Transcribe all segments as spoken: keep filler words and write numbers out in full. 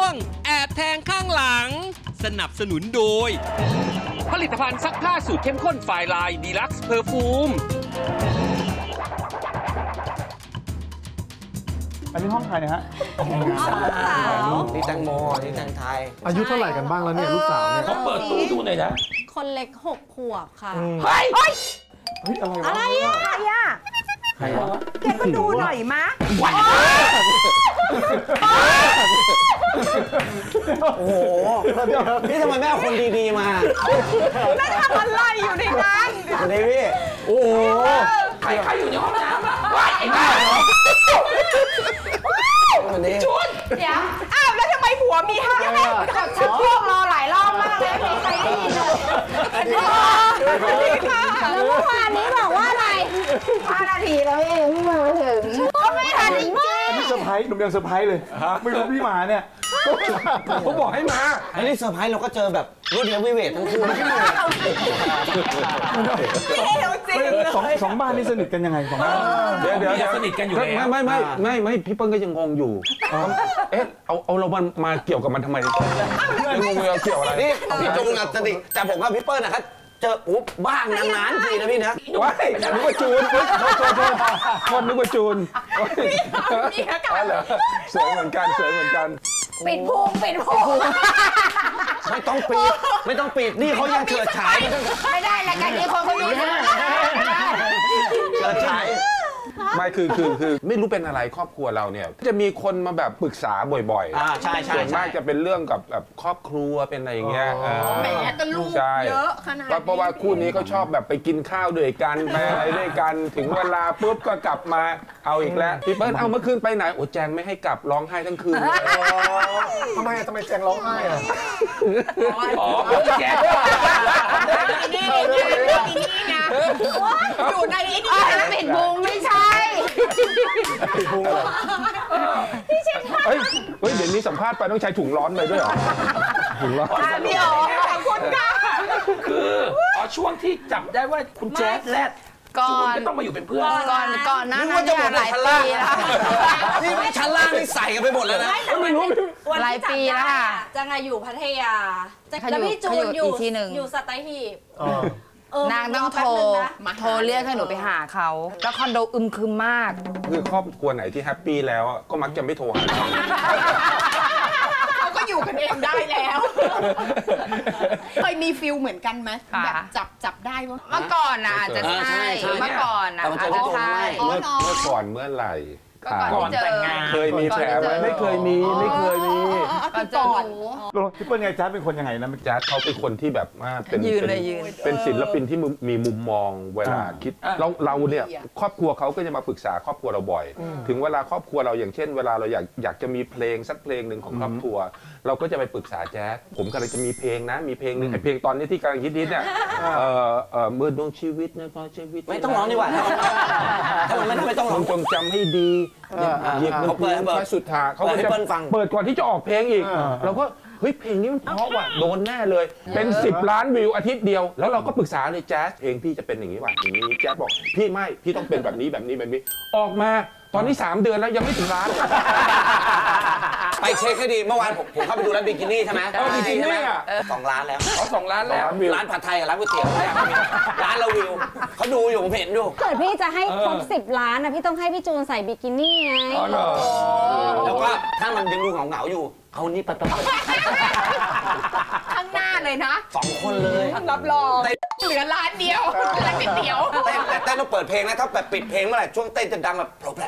งแอบแทงข้างหลังสนับสนุนโดยผลิตภัณฑ์ซักผ้าสูตรเข้มข้นไฟลายดีลักซ์เพอร์ฟูมอันนี้ห้องใครเนี่ยฮะนี่แตงโมนี่แตงไทยอายุเท่าไหร่กันบ้างแล้วเนี่ยลูกสาวเนี่ยเขาเปิดตู้ดูหน่อยนะคนเล็กหกขวบค่ะเฮ้ยเฮ้ยอะไรวะอะไรอะใครอะแกก็ดูหน่อยมะโอ้โหนี่ทำไมไม่เอาคนดีๆมาแม่ทำอะไรอยู่ในนั้นเดวี่โอ้โหใครใครอยู่ในห้องน้ำว้ายไอ้บ้าชุนเดี๋ยวอ้าวแล้วทำไมผัวมีห้าแม่ขับชักโครกรอหลายรอบมากเลยไม่ใครได้ยินเลยแล้วเมื่อวานนี้บอกว่าอะไรห้านาทีแล้วเองมาถึงก็ไม่ทันจริงอันนี้เซอร์ไพรส์หนุ่มยังเซอร์ไพรส์เลยไม่รู้พี่มาเนี่ยเขาบอกให้มาอันนี้เซอร์ไพรส์เราก็เจอแบบรวดเร็ววิเวททั้งคู่สองสองบ้านนี่สนิทกันยังไงสองบ้านเดี๋ยวเดี๋ยวสนิทกันอยู่แล้วไม่ไม่ไม่ไม่พี่เปิ้ลก็ยังงงอยู่เอ๊ะเอาเอาเรามันมาเกี่ยวกับมันทำไมยังงงเลยเกี่ยวอะไรนี่พี่จงนะสนิทแต่ผมกับพี่เปิ้ลนะครับเจออุ๊บบ้างนานๆทีนะพี่นะว้ายนึกว่าจูนคนนึกว่าจูนสวยเหมือนกันสวยเหมือนกันปิดพุงปิดพุงไม่ต้องปิดไม่ต้องปิดนี่เขายังเฉิดฉายไม่ได้รายการนี้คนเขาดูเฉิดฉายไม่คือคือคือไม่รู้เป็นอะไรครอบครัวเราเนี่ยจะมีคนมาแบบปรึกษาบ่อยๆอ่าใช่ใช่ส่วนมากจะเป็นเรื่องกับแบบครอบครัวเป็นอะไรอย่างเงี้ยแหมก็ลูกเยอะขนาดนี้เพราะว่าคู่นี้เขาชอบแบบไปกินข้าวด้วยกันไปอะไรด้วยกันถึงเวลาปุ๊บก็กลับมาเอาอีกแล้วพี่เปิ้ลเอาเมื่อคืนไปไหนโอ้แจงไม่ให้กลับร้องไห้ทั้งคืนทำไมทำไมแจงร้องไห้อ่ะอ๋อแจงนี่นี่นี่นะอยู่ในนี้นะปิดพุงไม่ใช่ปิดพุงเหรอเฮ้ยเฮ้ยเดี๋ยวนี้สัมภาษณ์ไปต้องใช้ถุงร้อนเลยด้วยเหรอถุงร้อนพี่อ๋อขอบคุณค่ะคืออ๋อช่วงที่จับได้ว่าคุณแจ๊สแรดก่อนก็ต้องมาอยู่เป็นเพื่อนก่อนก่อนนะนั่นเนี่ยหลายปีแล้วนี่ชั้นล่างนี่ใส่กันไปหมดแล้วนะไม่รู้หลายปีแล้วค่ะจังอยู่พัทยาแล้วพี่จูนอยู่ที่หนึ่งอยู่สัตหีบนางต้องโทรโทรเรียกให้หนูไปหาเขาแล้วคอนโดอึมครึมมากคือครอบครัวไหนที่แฮปปี้แล้วก็มักจะไม่โทรหาเขาก็อยู่กันเองได้แล้วเคยมีฟิลเหมือนกันไหมแบบจับจับได้ว่าเมื่อก่อนนะอาจจะใช่เมื่อก่อนนะอาจจะใช่เมื่อก่อนเมื่อไหร่ก่อนแต่งงานเคยมีแผลไหมไม่เคยมีไม่เคยมีก่อนเจอหนูพี่เปิ้ลไงแจ๊ดเป็นคนยังไงนะแจ๊ดเขาเป็นคนที่แบบว่าเป็นเป็นศิลปินที่มีมุมมองเวลาคิดเราเราเนี่ยครอบครัวเขาก็จะมาปรึกษาครอบครัวเราบ่อยถึงเวลาครอบครัวเราอย่างเช่นเวลาเราอยากอยากจะมีเพลงสักเพลงหนึ่งของครอบครัวเราก็จะไปปรึกษาแจ๊ดผมกำลังจะมีเพลงนะมีเพลงหนึ่งเพลงตอนนี้ที่กำลังฮิตๆเนี่ยเมื่อดวงชีวิตนะพอชีวิตไม่ต้องร้องดีกว่าถ้ามันไม่ไม่ต้องร้องจงจำให้ดีเขาเปิดเปิดสุดท้ายเขาจะเปิดก่อนที่จะออกเพลงอีกเราก็เฮ้ยเพลงนี้มันเพราะว่ะโดนแน่เลยเป็นสิบล้านวิวอาทิตย์เดียวแล้วเราก็ปรึกษาเลยแจ๊สเพลงพี่จะเป็นอย่างนี้ว่ะอย่างนี้แจ๊สบอกพี่ไม่พี่ต้องเป็นแบบนี้แบบนี้แบบนี้ออกมาตอนนี้สามเดือนแล้วยังไม่ถึงล้านไปเช็คให้ดีเมื่อวานผมผมเข้าไปดูร้านบิกินี่ใช่ไหมบิกินี่อ่ะสองล้านแล้วอ๋อสองล้านแล้วร้านผัดไทยกับร้านก๋วยเตี๋ยวร้านเราวิวเขาดูอยู่ผมเห็นดูเกิดพี่จะให้ครบสิบล้านนะพี่ต้องให้พี่จูนใส่บิกินี่ไงแล้วก็ถ้ามันยังดูเหงาๆอยู่เอานี่ไปประกอบข้างหน้าเลยนะสองคนเลยรับรองเหลือล้านเดียวร้านก๋วยเตี๋ยวแต่แต่ต้องเปิดเพลงนะถ้าแบบปิดเพลงเมื่อไหร่ช่วงเต้นจะดังแบบโผล่แผล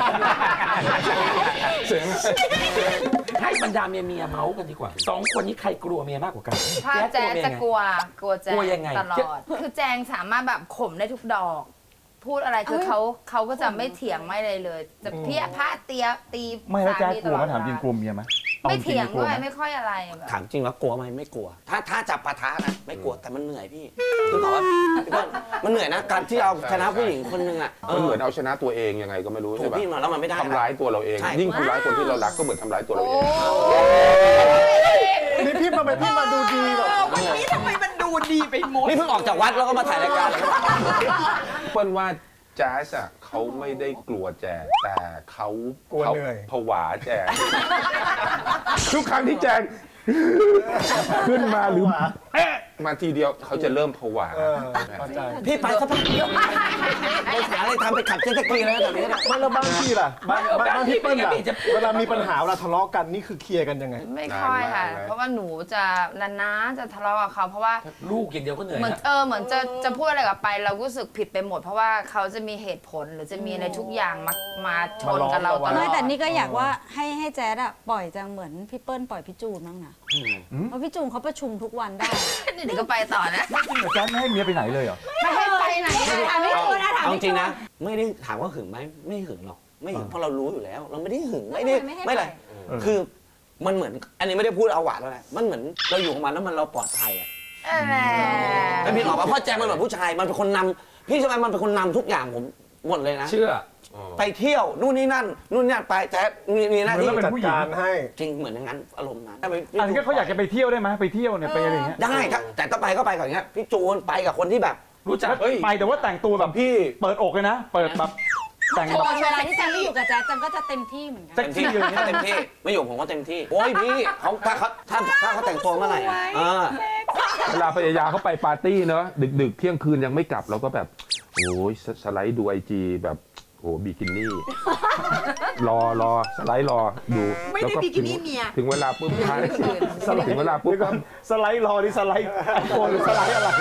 เสียงให้บรรดาเมียเมียเมาส์กันดีกว่าสองคนนี้ใครกลัวเมียมากกว่ากันถ้าแจงจะกลัวกลัวแจงตลอดคือแจงสามารถแบบข่มได้ทุกดอกพูดอะไรคือเขาเขาก็จะไม่เถียงไม่เลยเลยจะเพี้ยพาเตียตีไม่แล้วแจ๊กลัวถามจริงกลัวเมียไหมไม่เถียงด้วยไม่ค่อยอะไรถามจริงแล้วกลัวไหมไม่กลัวถ้าถ้าจับปะทะนะไม่กลัวแต่มันเหนื่อยพี่คือบอกว่ามันเหนื่อยนะการที่เอาชนะผู้หญิงคนนึงอ่ะมันเหมือนเอาชนะตัวเองยังไงก็ไม่รู้ใช่ป่ะพี่มาแล้วมันไม่ได้ทำร้ายตัวเราเองยิ่งทำร้ายคนที่เรารักก็เหมือนทำร้ายตัวเราเองนี่พี่มาเป็นพี่มาดูดีแบบวันนี้ทำไมมันดูดีไปหมดนี่เพิ่งออกจากวัดแล้วก็มาถ่ายรายการเปิ้ลว่าแจ๊สอ่ะเขาไม่ได้กลัวแจงแต่เขากลัวเขาเหนื่อยผวาแจง ทุกครั้งที่แจง ขึ้นมาหรือเอ๊ะมาทีเดียวเขาจะเริ่มผวาพี่ไปสักพักเดียวไปหาอะไรทำไปขับเจ็ตสกีแล้วแบบนี้นะบ้านแล้วบ้านพี่ล่ะบ้านบ้านพี่เปิ้ลล่ะเวลามีปัญหาเวลาทะเลาะกันนี่คือเคลียร์กันยังไงไม่ค่อยค่ะ เพราะว่าหนูจะนานๆจะทะเลาะกับเขาเพราะว่าลูกอย่างเดียวก็เหนื่อยเหมือนเออเหมือนจะจะพูดอะไรกับไป เรารู้สึกผิดไปหมด เพราะว่าเขาจะมีเหตุผลหรือจะมีอะไรทุกอย่างมามาชนกับเราตลอดไม่แต่นี่ก็อยากว่าให้ให้แจ๊ดอะปล่อยจังเหมือนพี่เปิ้ลปล่อยพี่จูนบ้างนะเพราะพี่จูนเขาประชุมทุกวันได้เดี๋ยวก็ไปต่อนะแจ๊ดไม่ให้เมียไปไหนเลยเหรอไม่ให้ไปไหนเลยถามพี่จูนนะถามเอาจพี่จูริงนนะไม่ได้ถามว่าหึงไหมไม่หึงหรอกไม่หึงเพราะเรารู้อยู่แล้ว เราไม่ได้หึงไม่ได้ไม่อะไรคือมันเหมือนอันนี้ไม่ได้พูดเอาหวานแล้วนะมันเหมือนเราอยู่กับมันแล้วมันเราปลอดภัยอ่ะไม่พี่บอกว่าพ่อแจงมันเหมือนผู้ชายมันเป็นคนนำพี่ใช่ไหมมันเป็นคนนำทุกอย่างผมหมดเลยนะเชื่อไปเที่ยวนู่นนี่นั่นนู่นนี่ไปแต่มีหน้าที่จัดการให้จริงเหมือนอย่างนั้นอารมณ์นั้นอันนี้เขาอยากจะไปเที่ยวได้ไหมไปเที่ยวเนี่ยไปอะไรอย่างเงี้ยได้แต่ต้องไปก็ไปก่อนเงี้ยพี่จูนไปกับคนที่แบบรู้จักไปแต่ว่าแต่งตัวแบบพี่เปิดอกเลยนะ เปิดแบบแต่งแบบเวลาที่แจ๊ดไม่อยู่กับแจ๊ดจังก็จะเต็มที่เหมือนกันเซ็กซี่เลยนะเต็มที่ไม่อยู่ผมก็เต็มที่โอ้ยพี่เขาถ้าเขาถ้าถ้าเขาแต่งตัวเมื่อไหร่อ่ะเวลาพยายามเขาไปปาร์ตี้เนอะดึกๆเที่ยงคืนยังไม่กลับเราก็แบบโอ้ยสไลด์ดูไอจีแบบโอ้บิกินี่ รอรอสไลด์รอดูไม่ได้บิกินี่เมียถึงเวลาปุ๊บท้ายถึงเวลาปุ๊บก็สไลด์รอที่สไลด์ไอโฟนหรือสไลด์อะไร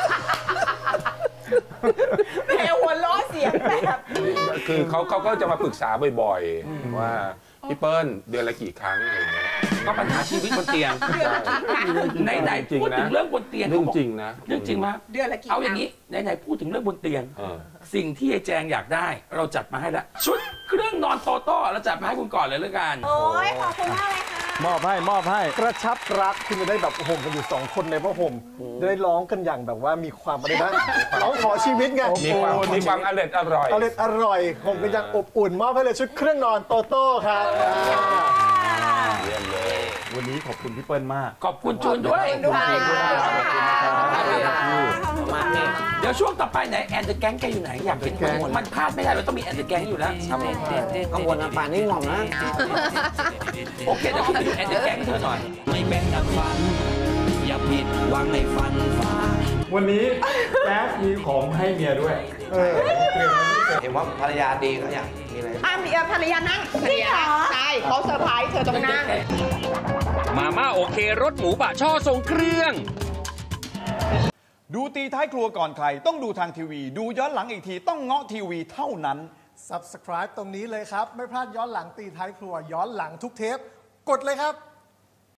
แม่หัวล้อเสียงแบบคือเขาเขาก็จะมาปรึกษาบ่อยๆว่าพี่เปิ้ลเดือนละกี่ครั้งอะไรอย่างเงี้ยก็ปัญหาชีวิตบนเตียงไหนไหนๆพูดถึงเรื่องบนเตียงเรื่องจริงนะเรื่องจริงไหมเดือนละกี่เอาอย่างนี้ไหนไหนๆพูดถึงเรื่องบนเตียงเออสิ่งที่ยายแจงอยากได้เราจัดมาให้แล้วชุดเครื่องนอนโตโต้เราจัดมาให้คุณก่อนเลยแล้วกันโอ้ยขอบคุณมากเลยค่ะมอบให้มอบให้กระชับรักคุณจะได้แบบห่มกันอยู่สองคนในผ้าห่มจะได้ร้องกันอย่างแบบว่ามีความอะไรนะร้องขอชีวิตไงมีความมีความอร่อยอร่อยอร่อยอร่อยห่มกันอย่างอบอุ่นมอบให้เลยชุดเครื่องนอนโตโต้ครับเยี่ยมเลยวันนี้ขอบคุณพี่เปิ้ลมากขอบคุณจูนด้วย เดี๋ยวช่วงต่อไปไหนแอนเดอร์แก๊งแกอยู่ไหนอยากเห็นมันพลาดไม่ได้เราต้องมีแอนเดอร์แก๊งอยู่แล้วครับผมข้างบนนะป่านนี้งอมนะโอเคเดี๋ยวคุณไปดูแอนเดอร์แก๊งเธอหน่อยไม่เป็นดังฝัน อย่าผิดหวังในฝันฟ้าวันนี้แจ๊สมีของให้เมียด้วยเออเห็นว่าภรรยาดีก็อยากมีอะไรอ่ะมีภรรยานั่งจริงเหรอใช่เขาเซอร์ไพรส์เธอตรงนั่งมาม่าโอเครสหมูบะช่อทรงเครื่องดูตีท้ายครัวก่อนใครต้องดูทางทีวี ดูย้อนหลังอีกทีต้องเงาะทีวีเท่านั้น Subscribe ตรงนี้เลยครับ ไม่พลาดย้อนหลังตีท้ายครัวย้อนหลังทุกเทป กดเลยครับ